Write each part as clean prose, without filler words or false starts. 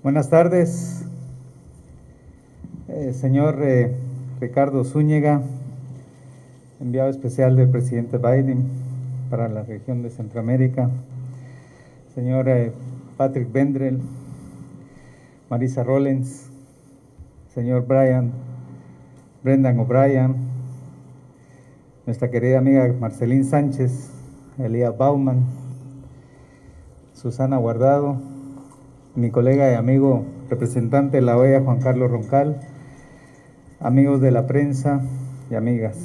Buenas tardes, señor Ricardo Zúñiga, enviado especial del presidente Biden para la región de Centroamérica, señor Patrick Vendrell, Marisa Rollins, señor Brendan O'Brien, nuestra querida amiga Marceline Sánchez, Elías Bauman, Susana Guardado, mi colega y amigo representante de la OEA, Juan Carlos Roncal, amigos de la prensa y amigas.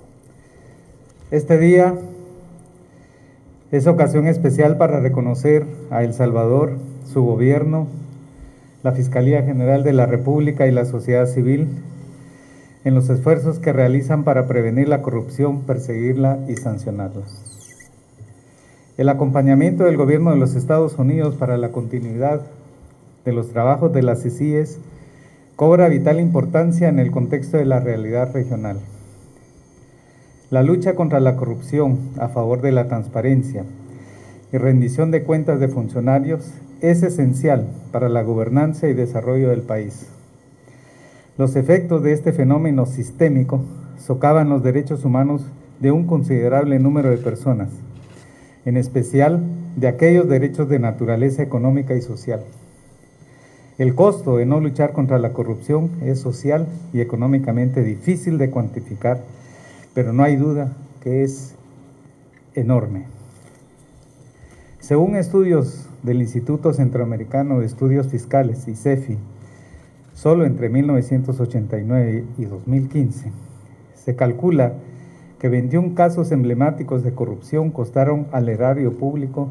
Este día es ocasión especial para reconocer a El Salvador, su gobierno, la Fiscalía General de la República y la sociedad civil en los esfuerzos que realizan para prevenir la corrupción, perseguirla y sancionarla. El acompañamiento del gobierno de los Estados Unidos para la continuidad de los trabajos de las CICIES cobra vital importancia en el contexto de la realidad regional. La lucha contra la corrupción a favor de la transparencia y rendición de cuentas de funcionarios es esencial para la gobernanza y desarrollo del país. Los efectos de este fenómeno sistémico socavan los derechos humanos de un considerable número de personas, en especial de aquellos derechos de naturaleza económica y social. El costo de no luchar contra la corrupción es social y económicamente difícil de cuantificar, pero no hay duda que es enorme. Según estudios del Instituto Centroamericano de Estudios Fiscales, ICEFI, solo entre 1989 y 2015, se calcula que 21 casos emblemáticos de corrupción costaron al erario público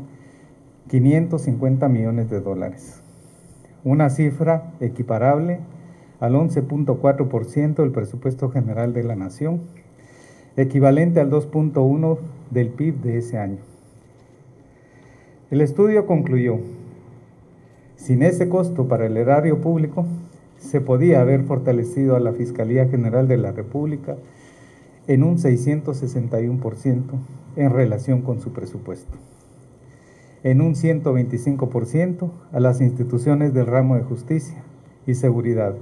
550 millones de dólares. Una cifra equiparable al 11.4% del presupuesto general de la nación, equivalente al 2.1% del PIB de ese año. El estudio concluyó: sin ese costo para el erario público, se podía haber fortalecido a la Fiscalía General de la República en un 661% en relación con su presupuesto, en un 125% a las instituciones del ramo de justicia y seguridad,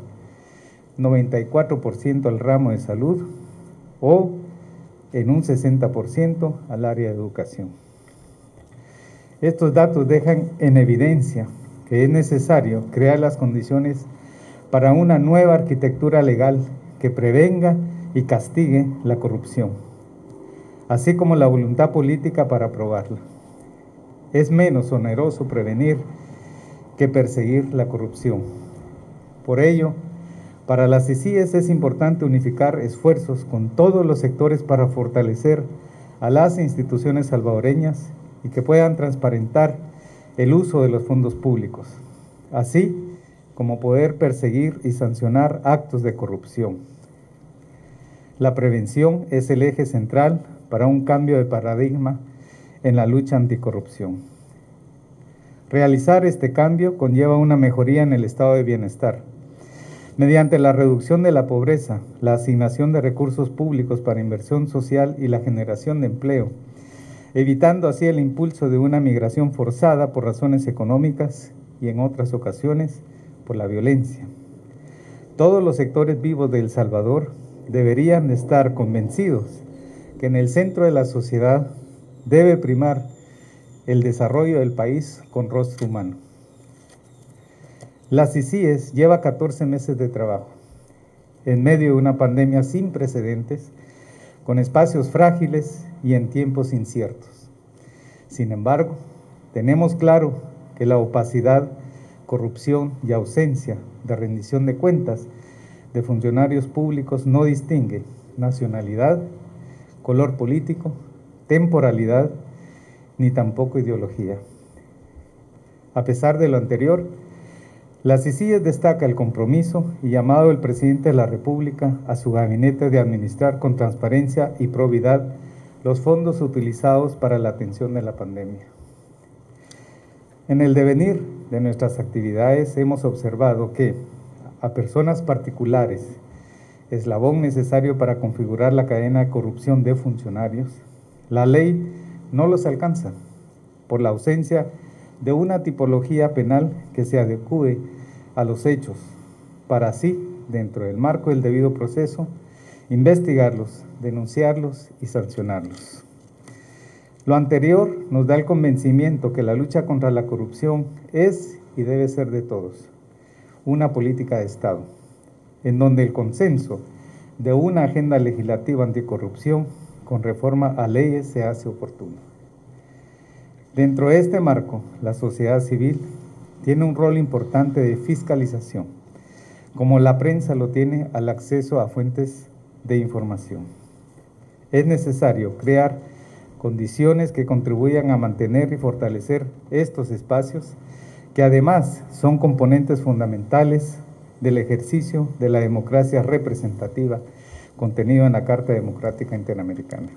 94% al ramo de salud o en un 60% al área de educación. Estos datos dejan en evidencia que es necesario crear las condiciones para una nueva arquitectura legal que prevenga y castigue la corrupción, así como la voluntad política para aprobarla. Es menos oneroso prevenir que perseguir la corrupción. Por ello, para las CICIES es importante unificar esfuerzos con todos los sectores para fortalecer a las instituciones salvadoreñas y que puedan transparentar el uso de los fondos públicos, así como poder perseguir y sancionar actos de corrupción. La prevención es el eje central para un cambio de paradigma en la lucha anticorrupción. Realizar este cambio conlleva una mejoría en el estado de bienestar, mediante la reducción de la pobreza, la asignación de recursos públicos para inversión social y la generación de empleo, evitando así el impulso de una migración forzada por razones económicas y en otras ocasiones por la violencia. Todos los sectores vivos de El Salvador deberían estar convencidos que en el centro de la sociedad debe primar el desarrollo del país con rostro humano. La CICIES lleva 14 meses de trabajo, en medio de una pandemia sin precedentes, con espacios frágiles y en tiempos inciertos. Sin embargo, tenemos claro que la opacidad, corrupción y ausencia de rendición de cuentas de funcionarios públicos no distingue nacionalidad, color político, temporalidad, ni tampoco ideología. A pesar de lo anterior, la CICIES destaca el compromiso y llamado del presidente de la República a su gabinete de administrar con transparencia y probidad los fondos utilizados para la atención de la pandemia. En el devenir de nuestras actividades hemos observado que a personas particulares, eslabón necesario para configurar la cadena de corrupción de funcionarios, la ley no los alcanza por la ausencia de una tipología penal que se adecue a los hechos, para así, dentro del marco del debido proceso, investigarlos, denunciarlos y sancionarlos. Lo anterior nos da el convencimiento que la lucha contra la corrupción es y debe ser de todos, una política de Estado, en donde el consenso de una agenda legislativa anticorrupción con reforma a leyes se hace oportuno. Dentro de este marco, la sociedad civil tiene un rol importante de fiscalización, como la prensa lo tiene al acceso a fuentes de información. Es necesario crear condiciones que contribuyan a mantener y fortalecer estos espacios, que además son componentes fundamentales del ejercicio de la democracia representativa contenido en la Carta Democrática Interamericana.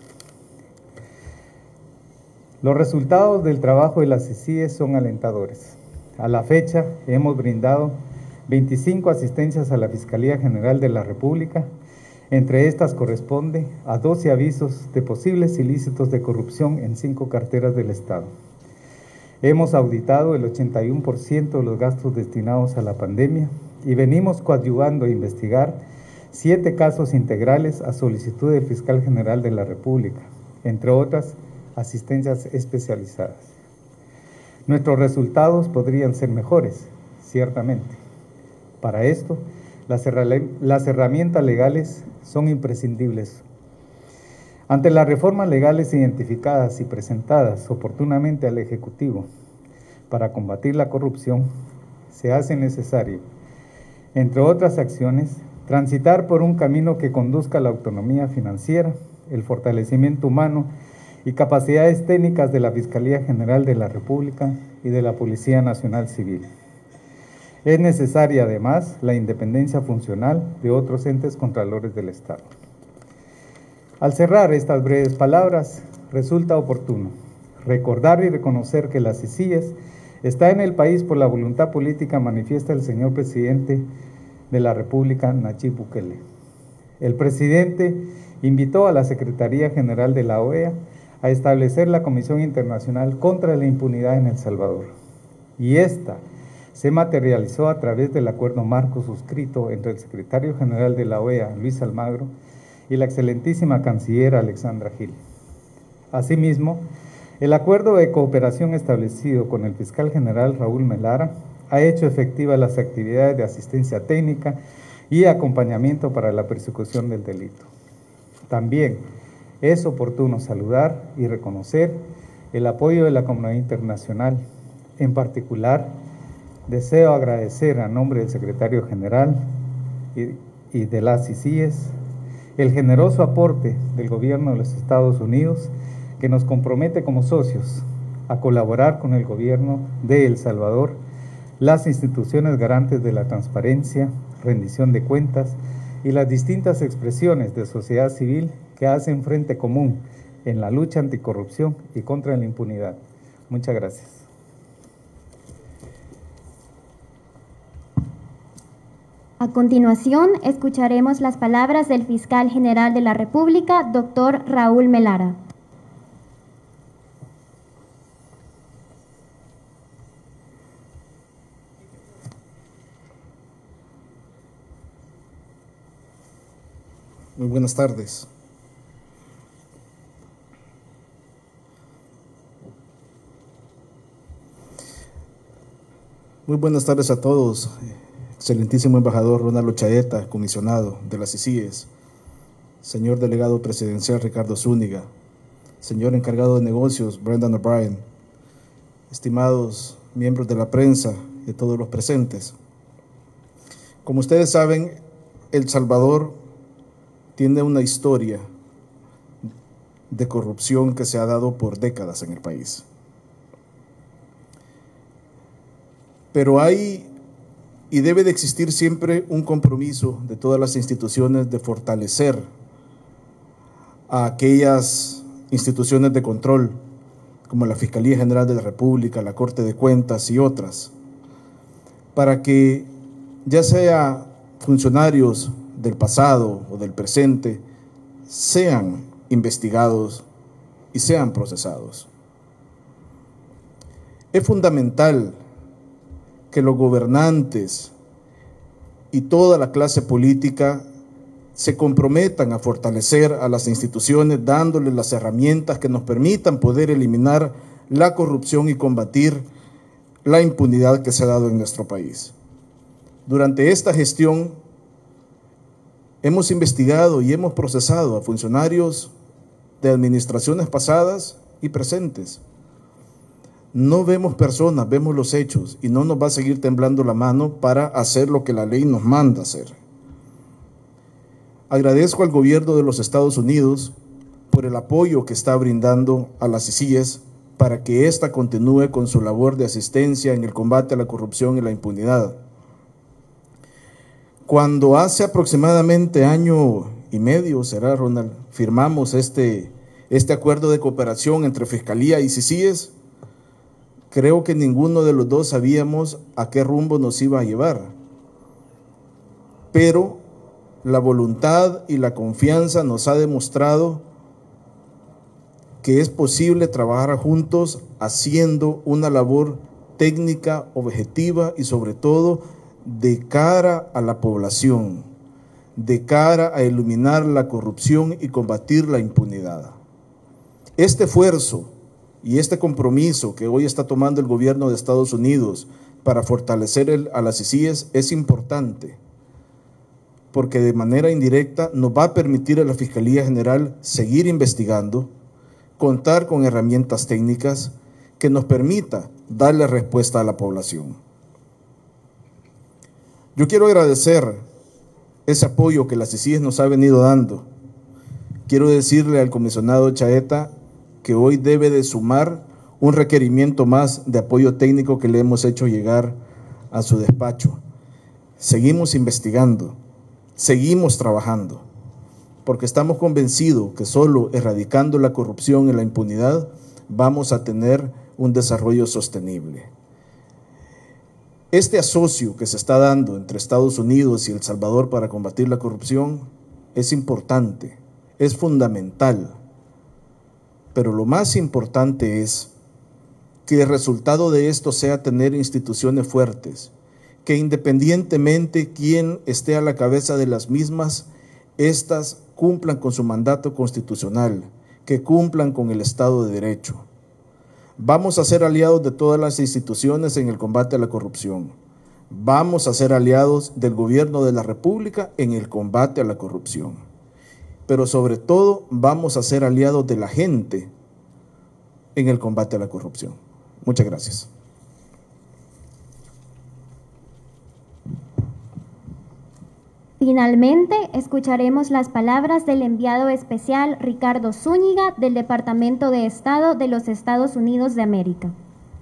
Los resultados del trabajo de las CICIES son alentadores. A la fecha hemos brindado 25 asistencias a la Fiscalía General de la República. Entre estas corresponde a 12 avisos de posibles ilícitos de corrupción en 5 carteras del Estado. Hemos auditado el 81% de los gastos destinados a la pandemia y venimos coadyuvando a investigar 7 casos integrales a solicitud del Fiscal General de la República, entre otras asistencias especializadas. Nuestros resultados podrían ser mejores, ciertamente. Para esto, las herramientas legales son imprescindibles. Ante las reformas legales identificadas y presentadas oportunamente al Ejecutivo para combatir la corrupción, se hace necesario, entre otras acciones, transitar por un camino que conduzca a la autonomía financiera, el fortalecimiento humano y capacidades técnicas de la Fiscalía General de la República y de la Policía Nacional Civil. Es necesaria, además, la independencia funcional de otros entes contralores del Estado. Al cerrar estas breves palabras, resulta oportuno recordar y reconocer que la CICIES está en el país por la voluntad política manifiesta del señor presidente de la República, Nayib Bukele. El presidente invitó a la Secretaría General de la OEA a establecer la Comisión Internacional contra la Impunidad en El Salvador, y esta se materializó a través del acuerdo marco suscrito entre el secretario general de la OEA, Luis Almagro, y la excelentísima canciller Alexandra Gil. Asimismo, el acuerdo de cooperación establecido con el fiscal general Raúl Melara ha hecho efectivas las actividades de asistencia técnica y acompañamiento para la persecución del delito. También es oportuno saludar y reconocer el apoyo de la comunidad internacional. En particular, deseo agradecer a nombre del secretario general y de las CICIES el generoso aporte del gobierno de los Estados Unidos, que nos compromete como socios a colaborar con el gobierno de El Salvador, las instituciones garantes de la transparencia, rendición de cuentas y las distintas expresiones de sociedad civil que hacen frente común en la lucha anticorrupción y contra la impunidad. Muchas gracias. A continuación, escucharemos las palabras del Fiscal General de la República, doctor Raúl Melara. Muy buenas tardes. Muy buenas tardes a todos. Excelentísimo embajador Ronaldo Chaeta, comisionado de las CICIES, señor delegado presidencial Ricardo Zúñiga, señor encargado de negocios Brendan O'Brien, estimados miembros de la prensa y todos los presentes. Como ustedes saben, El Salvador tiene una historia de corrupción que se ha dado por décadas en el país. Pero hay y debe de existir siempre un compromiso de todas las instituciones de fortalecer a aquellas instituciones de control, como la Fiscalía General de la República, la Corte de Cuentas y otras, para que ya sea funcionarios del pasado o del presente sean investigados y sean procesados. Es fundamental que los gobernantes y toda la clase política se comprometan a fortalecer a las instituciones, dándoles las herramientas que nos permitan poder eliminar la corrupción y combatir la impunidad que se ha dado en nuestro país. Durante esta gestión hemos investigado y hemos procesado a funcionarios de administraciones pasadas y presentes. No vemos personas, vemos los hechos, y no nos va a seguir temblando la mano para hacer lo que la ley nos manda hacer. Agradezco al gobierno de los Estados Unidos por el apoyo que está brindando a las CICIES para que ésta continúe con su labor de asistencia en el combate a la corrupción y la impunidad. Cuando hace aproximadamente año y medio, será, Ronald, firmamos este acuerdo de cooperación entre Fiscalía y CICIES, creo que ninguno de los dos sabíamos a qué rumbo nos iba a llevar. Pero la voluntad y la confianza nos ha demostrado que es posible trabajar juntos haciendo una labor técnica, objetiva y sobre todo de cara a la población, de cara a iluminar la corrupción y combatir la impunidad. Este esfuerzo y este compromiso que hoy está tomando el gobierno de Estados Unidos para fortalecer a las CICIES es importante, porque de manera indirecta nos va a permitir a la Fiscalía General seguir investigando, contar con herramientas técnicas que nos permita darle respuesta a la población. Yo quiero agradecer ese apoyo que la CICIES nos ha venido dando. Quiero decirle al comisionado Chaeta que hoy debe de sumar un requerimiento más de apoyo técnico que le hemos hecho llegar a su despacho. Seguimos investigando, seguimos trabajando, porque estamos convencidos que solo erradicando la corrupción y la impunidad vamos a tener un desarrollo sostenible. Este asocio que se está dando entre Estados Unidos y El Salvador para combatir la corrupción es importante, es fundamental, pero lo más importante es que el resultado de esto sea tener instituciones fuertes, que independientemente quién esté a la cabeza de las mismas, estas cumplan con su mandato constitucional, que cumplan con el Estado de Derecho. Vamos a ser aliados de todas las instituciones en el combate a la corrupción. Vamos a ser aliados del gobierno de la República en el combate a la corrupción. Pero sobre todo vamos a ser aliados de la gente en el combate a la corrupción. Muchas gracias. Finalmente, escucharemos las palabras del enviado especial Ricardo Zúñiga del Departamento de Estado de los Estados Unidos de América.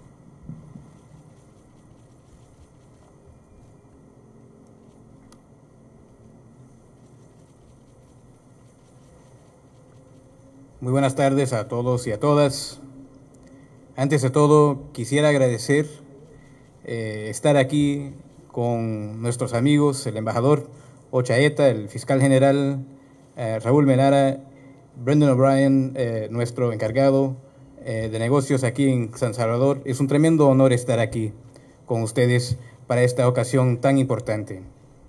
Muy buenas tardes a todos y a todas. Antes de todo, quisiera agradecer estar aquí con nuestros amigos, el embajador Chaeta, el fiscal general Raúl Melara, Brendan O'Brien, nuestro encargado de negocios aquí en San Salvador. Es un tremendo honor estar aquí con ustedes para esta ocasión tan importante.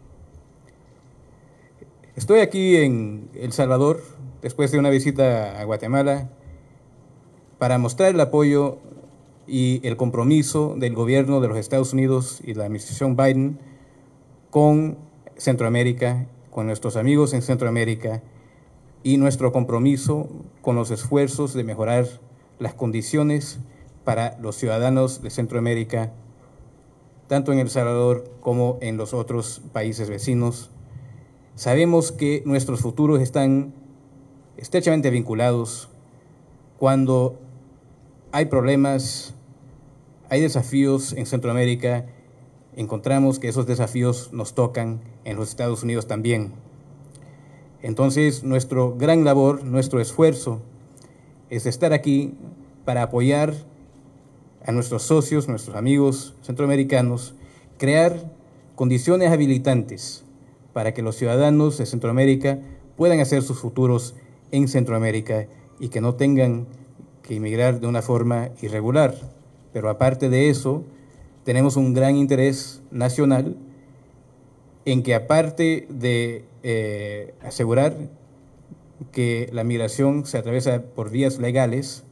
Estoy aquí en El Salvador después de una visita a Guatemala para mostrar el apoyo y el compromiso del gobierno de los Estados Unidos y la administración Biden con Centroamérica, con nuestros amigos en Centroamérica y nuestro compromiso con los esfuerzos de mejorar las condiciones para los ciudadanos de Centroamérica, tanto en El Salvador como en los otros países vecinos. Sabemos que nuestros futuros están estrechamente vinculados. Cuando hay problemas, hay desafíos en Centroamérica, encontramos que esos desafíos nos tocan en los Estados Unidos también. Entonces, nuestro gran labor, nuestro esfuerzo es estar aquí para apoyar a nuestros socios, nuestros amigos centroamericanos, crear condiciones habilitantes para que los ciudadanos de Centroamérica puedan hacer sus futuros en Centroamérica y que no tengan que emigrar de una forma irregular. Pero aparte de eso, tenemos un gran interés nacional en que aparte de asegurar que la migración se atraviesa por vías legales,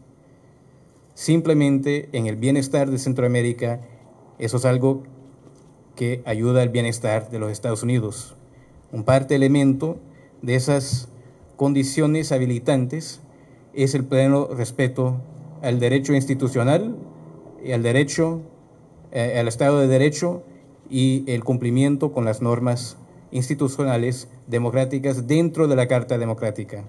simplemente en el bienestar de Centroamérica, eso es algo que ayuda al bienestar de los Estados Unidos. Un parte elemento de esas condiciones habilitantes es el pleno respeto al derecho institucional, y al derecho, al Estado de Derecho y el cumplimiento con las normas institucionales democráticas dentro de la Carta Democrática.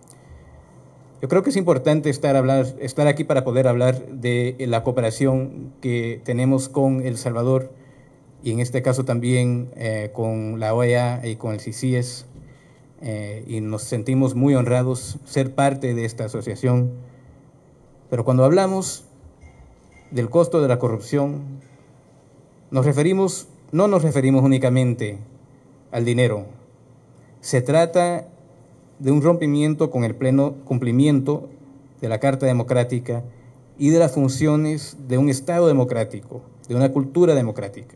Yo creo que es importante estar aquí para poder hablar de la cooperación que tenemos con El Salvador y en este caso también con la OEA y con el CICIES, y nos sentimos muy honrados ser parte de esta asociación. Pero cuando hablamos del costo de la corrupción, no nos referimos únicamente al dinero. Se trata de un rompimiento con el pleno cumplimiento de la Carta Democrática y de las funciones de un Estado democrático, de una cultura democrática.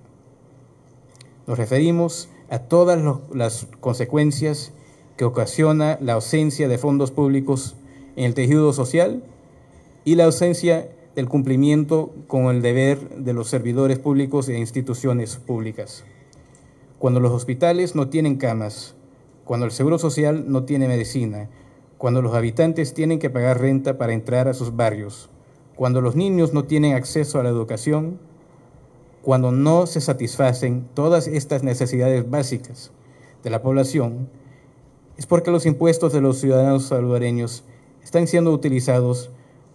Nos referimos a todas las consecuencias que ocasiona la ausencia de fondos públicos en el tejido social y la ausencia del cumplimiento con el deber de los servidores públicos e instituciones públicas. Cuando los hospitales no tienen camas, cuando el Seguro Social no tiene medicina, cuando los habitantes tienen que pagar renta para entrar a sus barrios, cuando los niños no tienen acceso a la educación, cuando no se satisfacen todas estas necesidades básicas de la población, es porque los impuestos de los ciudadanos salvadoreños están siendo utilizados,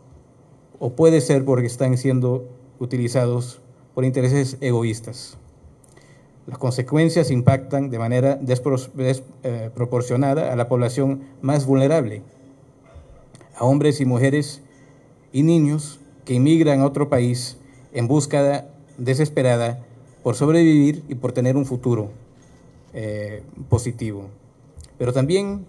o puede ser porque están siendo utilizados por intereses egoístas. Las consecuencias impactan de manera desproporcionada a la población más vulnerable, a hombres y mujeres y niños que inmigran a otro país en búsqueda desesperada por sobrevivir y por tener un futuro positivo. Pero también,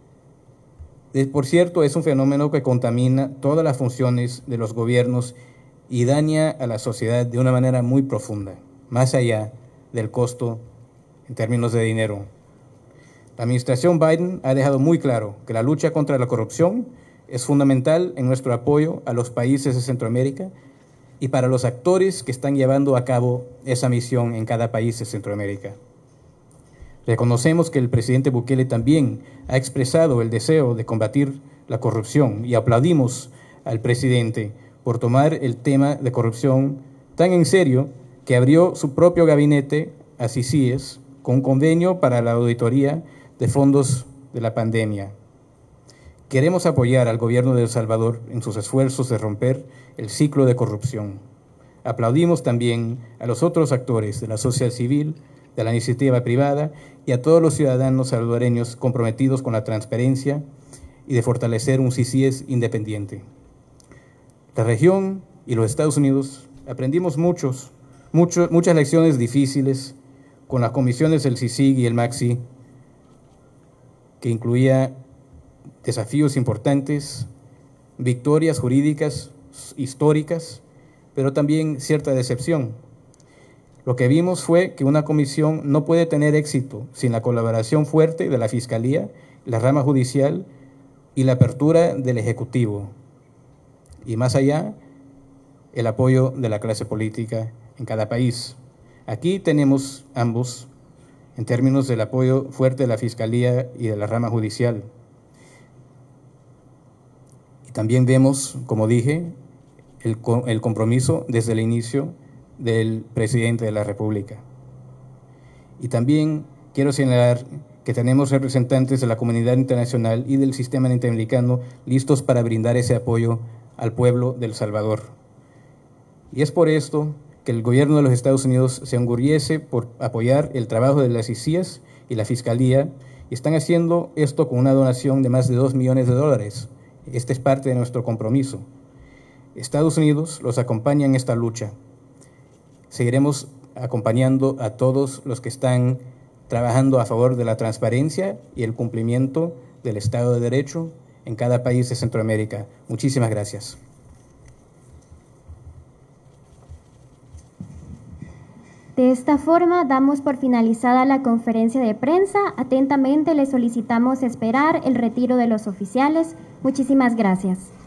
por cierto, es un fenómeno que contamina todas las funciones de los gobiernos y daña a la sociedad de una manera muy profunda, más allá del costo en términos de dinero. La administración Biden ha dejado muy claro que la lucha contra la corrupción es fundamental en nuestro apoyo a los países de Centroamérica y para los actores que están llevando a cabo esa misión en cada país de Centroamérica. Reconocemos que el presidente Bukele también ha expresado el deseo de combatir la corrupción y aplaudimos al presidente por tomar el tema de corrupción tan en serio que abrió su propio gabinete a CICIES con un convenio para la auditoría de fondos de la pandemia. Queremos apoyar al gobierno de El Salvador en sus esfuerzos de romper el ciclo de corrupción. Aplaudimos también a los otros actores de la sociedad civil, de la iniciativa privada y a todos los ciudadanos salvadoreños comprometidos con la transparencia y de fortalecer un CICIES independiente. La región y los Estados Unidos aprendimos muchas lecciones difíciles con las comisiones del CICIG y el MAXI, que incluía desafíos importantes, victorias jurídicas históricas, pero también cierta decepción. Lo que vimos fue que una comisión no puede tener éxito sin la colaboración fuerte de la Fiscalía, la rama judicial y la apertura del Ejecutivo. Y más allá, el apoyo de la clase política en cada país. Aquí tenemos ambos en términos del apoyo fuerte de la Fiscalía y de la rama judicial. Y también vemos, como dije, el compromiso desde el inicio del presidente de la República. Y también quiero señalar que tenemos representantes de la comunidad internacional y del sistema interamericano listos para brindar ese apoyo al pueblo de El Salvador. Y es por esto que el gobierno de los Estados Unidos se enorgullece por apoyar el trabajo de las CICIES y la Fiscalía, y están haciendo esto con una donación de más de $2 millones. Este es parte de nuestro compromiso. Estados Unidos los acompaña en esta lucha. Seguiremos acompañando a todos los que están trabajando a favor de la transparencia y el cumplimiento del Estado de Derecho en cada país de Centroamérica. Muchísimas gracias. De esta forma, damos por finalizada la conferencia de prensa. Atentamente le solicitamos esperar el retiro de los oficiales. Muchísimas gracias.